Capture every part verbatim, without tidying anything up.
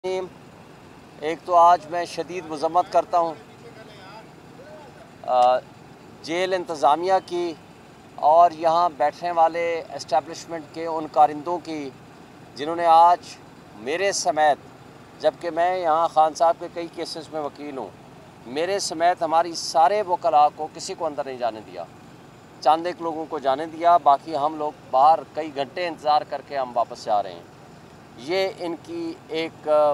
एक तो आज मैं शदीद मज़म्मत करता हूँ जेल इंतज़ामिया की और यहाँ बैठने वाले एस्टेब्लिशमेंट के उन कारिंदों की जिन्होंने आज मेरे समेत, जबकि मैं यहाँ खान साहब के कई केसेस में वकील हूँ, मेरे समेत हमारी सारे वकला को किसी को अंदर नहीं जाने दिया। चंद एक लोगों को जाने दिया, बाकी हम लोग बाहर कई घंटे इंतज़ार करके हम वापस जा रहे हैं। ये इनकी एक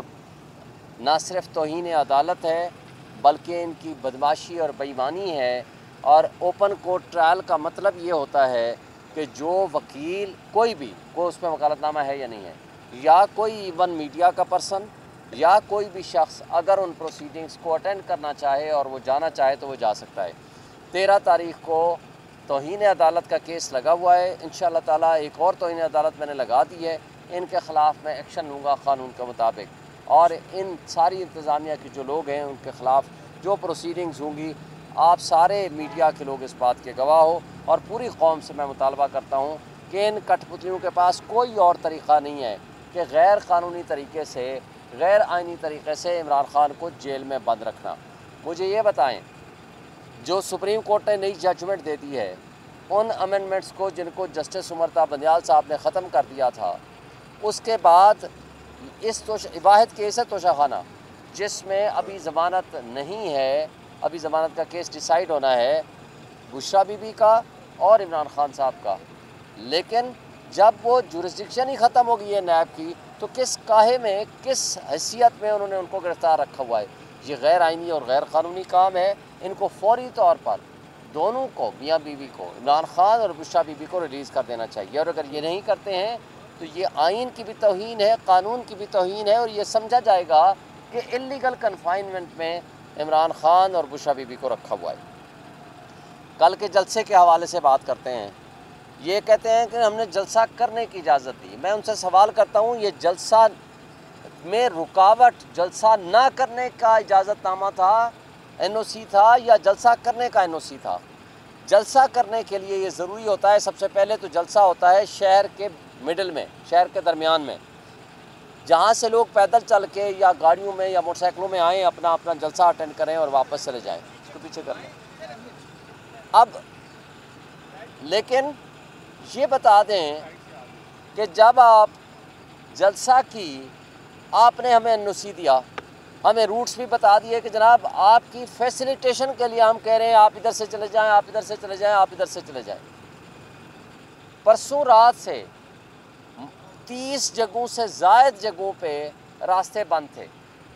ना सिर्फ तौहीन अदालत है बल्कि इनकी बदमाशी और बेईमानी है। और ओपन कोर्ट ट्रायल का मतलब ये होता है कि जो वकील कोई भी कोई उसमें वकालतनामा है या नहीं है, या कोई इवन मीडिया का पर्सन या कोई भी शख्स अगर उन प्रोसीडिंग्स को अटेंड करना चाहे और वो जाना चाहे तो वो जा सकता है। तेरह तारीख को तौहीन अदालत का केस लगा हुआ है। इंशाअल्लाह ताला एक और तौहीन अदालत मैंने लगा दी है। इनके ख़िलाफ़ मैं एक्शन लूँगा कानून के मुताबिक, और इन सारी इंतज़ामिया के जो लोग हैं उनके ख़िलाफ़ जो प्रोसीडिंग्स होंगी, आप सारे मीडिया के लोग इस बात के गवाह हो। और पूरी कौम से मैं मुतालबा करता हूँ कि इन कठपुतलियों के पास कोई और तरीक़ा नहीं है कि गैर कानूनी तरीके से, गैर आइनी तरीके से इमरान खान को जेल में बंद रखना। मुझे ये बताएँ, जो सुप्रीम कोर्ट ने नई जजमेंट दे दी है, उन अमेंडमेंट्स को जिनको जस्टिस उमर बंदियाल साहब ने ख़त्म कर दिया था, उसके बाद इस तो वाहिद केस है तोशाखाना जिसमें अभी ज़मानत नहीं है। अभी ज़मानत का केस डिसाइड होना है बुशरा बीबी का और इमरान खान साहब का, लेकिन जब वो जुरिस्डिक्शन ही ख़त्म हो गई है नैब की, तो किस काहे में, किस हैसियत में उन्होंने उनको गिरफ़्तार रखा हुआ है। ये गैर आइनी और गैर क़ानूनी काम है। इनको फ़ौरी तौर पर दोनों को, मियाँ बीवी को, इमरान खान और बुशरा बीबी को रिलीज़ कर देना चाहिए। और अगर ये नहीं करते हैं तो ये आइन की भी तौहीन है, कानून की भी तौहीन है, और ये समझा जाएगा कि इल्लीगल कन्फाइनमेंट में इमरान खान और बुशरा बीबी को रखा हुआ है। कल के जलसे के हवाले से बात करते हैं। ये कहते हैं कि हमने जलसा करने की इजाज़त दी। मैं उनसे सवाल करता हूँ, ये जलसा में रुकावट जलसा ना करने का इजाज़तनामा था, एन ओ सी था, या जलसा करने का एन ओ सी था? जलसा करने के लिए ये ज़रूरी होता है, सबसे पहले तो जलसा होता है शहर के मिडल में, शहर के दरमियान में, जहाँ से लोग पैदल चल के या गाड़ियों में या मोटरसाइकिलों में आएँ, अपना अपना जलसा अटेंड करें और वापस चले जाएं। इसको पीछे कर लें। अब लेकिन ये बता दें कि जब आप जलसा की, आपने हमें एन ओ सी दिया, हमें रूट्स भी बता दिए कि जनाब आपकी फैसिलिटेशन के लिए हम कह रहे हैं आप इधर से चले जाएं, आप इधर से चले जाएं, आप इधर से चले जाएं। परसों रात से तीस जगहों से ज़ायद जगहों पे रास्ते बंद थे।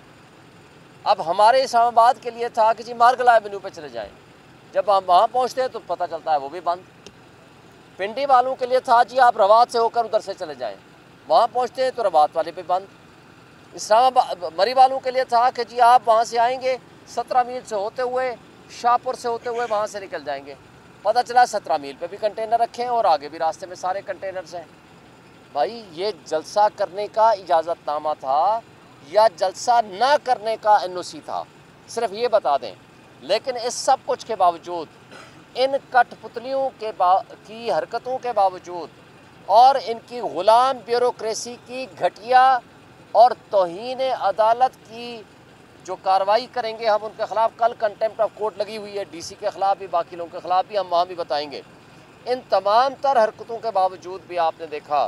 अब हमारे इस्लामाबाद के लिए था कि जी मार्गल एवेन्यू पे चले जाएं। जब हम वहाँ पहुँचते हैं तो पता चलता है वो भी बंद। पिंडी वालों के लिए था जी आप रवात से होकर उधर से चले जाएं। वहाँ पहुँचते हैं तो रवात वाले भी बंद। इस्लामाबाद मरी वालों के लिए था कि जी आप वहाँ से आएंगे, सत्रह मील से होते हुए, शाहपुर से होते हुए वहाँ से निकल जाएंगे। पता चला सत्रह मील पे भी कंटेनर रखे हैं और आगे भी रास्ते में सारे कंटेनर्स हैं। भाई ये जलसा करने का इजाज़तनामा था या जलसा ना करने का एन ओ सी था? सिर्फ ये बता दें। लेकिन इस सब कुछ के बावजूद, इन कठपुतलियों के बा की हरकतों के बावजूद और इनकी ग़ुलाम ब्यूरोक्रेसी की घटिया और तौहीन अदालत की जो कार्रवाई करेंगे हम उनके ख़िलाफ़, कल कंटेम्प्ट ऑफ कोर्ट लगी हुई है डीसी के ख़िलाफ़ भी, बाकी लोगों के ख़िलाफ़ भी, हम वहाँ भी बताएंगे। इन तमाम तर हरकतों के बावजूद भी आपने देखा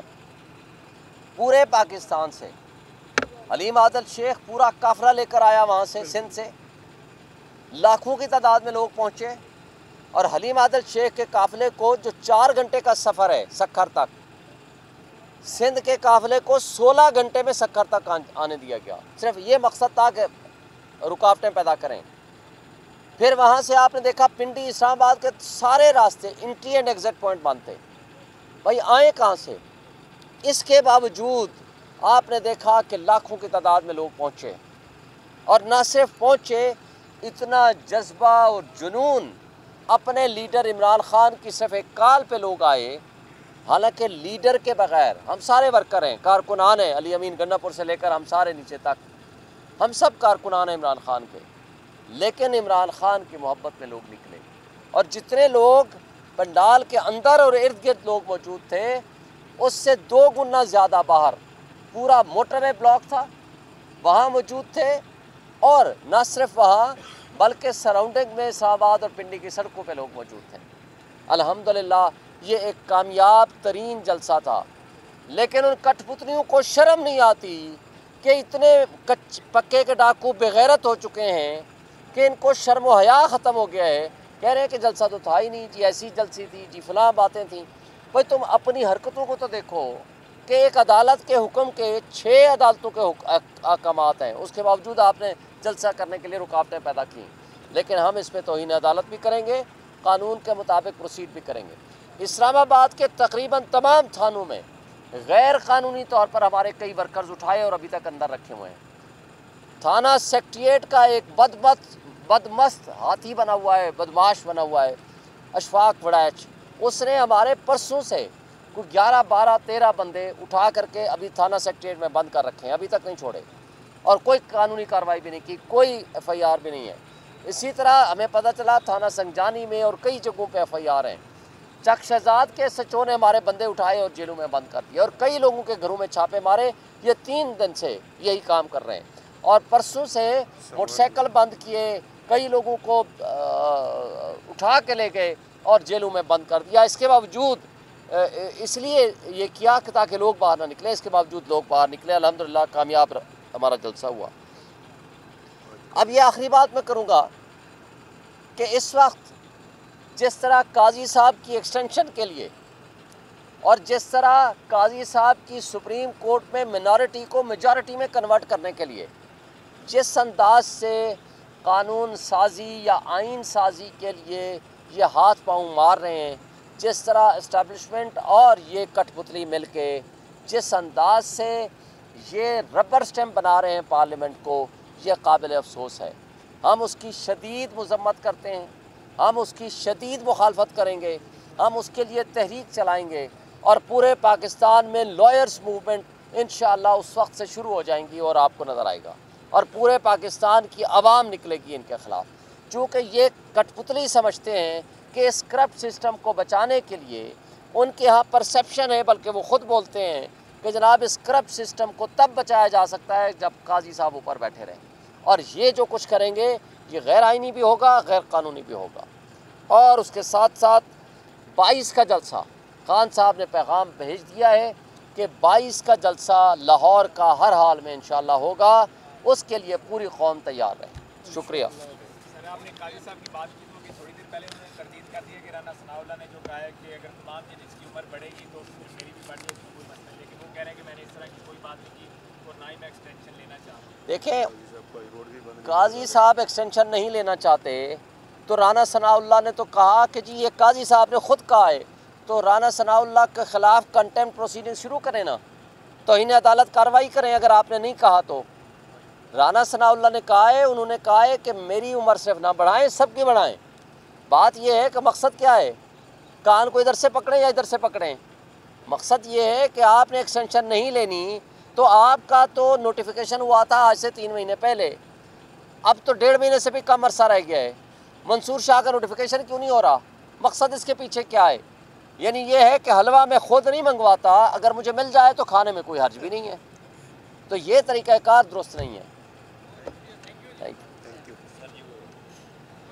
पूरे पाकिस्तान से हलीम आदल शेख पूरा काफ़िला लेकर आया, वहाँ से सिंध से लाखों की तादाद में लोग पहुँचे, और हलीम आदल शेख के काफ़िले को जो चार घंटे का सफ़र है सक्खर तक, सिंध के काफ़िले को सोलह घंटे में सक्खर तक आने दिया गया। सिर्फ ये मकसद था कि रुकावटें पैदा करें। फिर वहाँ से आपने देखा पिंडी इस्लामाबाद के सारे रास्ते, एंट्री एंड एग्ज़िट पॉइंट बंद थे। भाई आए कहाँ से? इसके बावजूद आपने देखा कि लाखों की तादाद में लोग पहुँचे, और ना सिर्फ पहुँचे, इतना जज्बा और जुनून अपने लीडर इमरान खान की सिर्फ एक काल पे लोग आए। हालांकि लीडर के बग़ैर हम सारे वर्कर हैं, कारकुनान हैं, अली अमीन गन्नापुर से लेकर हम सारे नीचे तक, हम सब कारकुनान हैं इमरान खान के। लेकिन इमरान खान की मोहब्बत में लोग निकले, और जितने लोग पंडाल के अंदर और इर्द गिर्द लोग मौजूद थे, उससे दो गुना ज़्यादा बाहर पूरा मोटरवे ब्लॉक था, وہاں موجود تھے، اور نہ صرف وہاں بلکہ سراؤنڈنگ میں اسلام آباد اور پنڈی کی سڑکوں پہ لوگ موجود تھے۔ الحمدللہ یہ ایک کامیاب ترین جلسہ تھا، لیکن ان کٹ پتلیوں کو شرم نہیں آتی کہ اتنے کچ پکے کے ڈاکو بغیرت ہو چکے ہیں کہ ان کو شرم و حیا ختم ہو گیا ہے۔ کہہ رہے ہیں کہ جلسہ تو تھا ہی نہیں جی، ایسی جلسی تھی جی، فلاں باتیں تھیں۔ بھائی تم اپنی حرکتوں کو تو دیکھو کہ ایک عدالت کے حکم کے چھ عدالتوں کے احکامات ہیں، اس کے باوجود آپ نے جلسہ کرنے کے لیے رکاوٹیں پیدا کی۔ لیکن ہم اس پہ توہین عدالت بھی کریں گے، قانون کے مطابق پروسیڈ بھی کریں گے۔ اسلام آباد کے تقریباً تمام تھانوں میں غیر قانونی طور پر ہمارے کئی ورکرز اٹھائے اور ابھی تک اندر رکھے ہوئے ہیں۔ تھانہ سیکٹریٹ کا ایک بدمست بدمست ہاتھی بنا ہوا ہے، بدماش بنا ہوا ہے، اشفاق وڑیچ، اس نے ہمارے پرسوں سے کوئی گیارہ بارہ تیرہ بندے اٹھا کر کے ابھی تھانہ سیکٹریٹ میں بند کر رکھے ہیں، ابھی تک نہیں چھوڑے، اور کوئی قانونی کارروائی بھی نہیں کی، کوئی ایف آئی آر بھی نہیں ہے۔ اسی طرح ہمیں پتہ چلا تھانہ سنجانی میں اور کئی جگہوں پہ ایف آئی آر ہیں۔ چک شہزاد کے سچوں نے ہمارے بندے اٹھائے اور جیلوں میں بند کر دیے، اور کئی لوگوں کے گھروں میں چھاپے مارے۔ یہ تین دن سے یہی کام کر رہے ہیں، اور پرسوں سے موٹر سائیکل بند کیے، کئی لوگوں کو اٹھا کے لے گئے اور جیلوں میں بند کر دیا۔ اس کے باوجود اس لیے یہ کیا کہ تاکہ لوگ باہر نہ نکلیں، اس کے باوجود لوگ باہر نکلے، الحمدللہ کامیاب ہمارا جلسہ ہوا۔ اب یہ آخری بات میں کروں گا کہ اس وقت جس طرح قاضی صاحب کی ایکسٹینشن کے لیے اور جس طرح قاضی صاحب کی سپریم کورٹ میں منارٹی کو میجارٹی میں کنورٹ کرنے کے لیے جس انداز سے قانون سازی یا آئین سازی کے لیے یہ ہاتھ پاؤں مار رہے ہیں، جس طرح اسٹیبلشمنٹ اور یہ کٹ پتلی مل کے جس انداز سے یہ ربر سٹیمپ بنا رہے ہیں پارلیمنٹ کو، یہ قابل افسوس ہے۔ ہم اس کی شدید مذمت کرتے ہیں، ہم اس کی شدید مخالفت کریں گے، ہم اس کے لیے تحریک چلائیں گے، اور پورے پاکستان میں لائرز موومنٹ انشاءاللہ اس وقت سے شروع ہو جائیں گی اور آپ کو نظر آئے گا، اور پورے پاکستان کی عوام نکلے گی ان کے خلاف، چونکہ یہ کٹ پتلی سمجھتے ہیں کہ اس کرپٹ سسٹم کو بچانے کے لیے ان کے ہاں پرسیپشن ہے، بلکہ وہ خود بولتے ہیں کہ جناب اس کرپٹ سسٹم کو تب بچایا جا سکتا ہے جب قاضی صاحب اوپر بیٹھے رہیں، اور یہ جو کچھ کریں گے یہ غیر آئینی بھی ہوگا، غیر قانونی بھی ہوگا۔ اور اس کے ساتھ ساتھ بائیس کا جلسہ، خان صاحب نے پیغام بھیج دیا ہے کہ بائیس کا جلسہ لاہور کا ہر حال میں انشاءاللہ ہوگا، اس کے لیے پوری قوم تیار رہے۔ شکریہ۔ سر آپ نے قاضی صاحب کی بات کی تو کہ تھوڑی دیر پہلے انہوں نے تردید کر دی ہے کہ رانا ثناء اللہ نے جو کہا ہے کہ اگر تمام ججز کی عمر بڑھے گی تو میری بھی بڑھ جائے، اس میں کوئی مسئلہ نہیں، لیکن وہ کہہ رہے ہیں کہ میں نے اس طرح کی کوئی بات نہیں کی اور نہ ہی میں ایکسٹینشن لینا چاہتا ہوں۔ دیکھیں قاضی صاحب ایکسٹینشن نہیں لینا چاہتے تو رانا ثناء اللہ نے تو کہا کہ جی یہ قاضی صاحب نے خود کہا ہے، تو رانا ثناء اللہ کے خلاف کنٹمپٹ پروسیڈنگ شروع کریں نا، توہین عدالت کارروائی کریں اگر آپ نے نہیں کہا تو۔ رانا ثناء اللہ نے کہا ہے، انہوں نے کہا ہے کہ میری عمر صرف نہ بڑھائیں، سب کی بڑھائیں۔ بات یہ ہے کہ مقصد کیا ہے، کان کو ادھر سے پکڑیں یا ادھر سے پکڑیں، مقصد یہ ہے کہ آپ نے ایکسٹینشن نہیں لینی، تو آپ کا تو نوٹیفیکیشن ہوا تھا آج سے تین مہینے پہلے، اب تو ڈیڑھ مہینے سے بھی کم عرصہ رہ گیا ہے، منصور شاہ کا نوٹیفیکیشن کیوں نہیں ہو رہا؟ مقصد اس کے پیچھے کیا ہے؟ یعنی یہ ہے کہ حلوہ میں خود نہیں منگواتا، اگر مجھے مل جائے تو کھانے میں کوئی حرج بھی نہیں ہے، تو یہ طریقہ کار درست نہیں ہے۔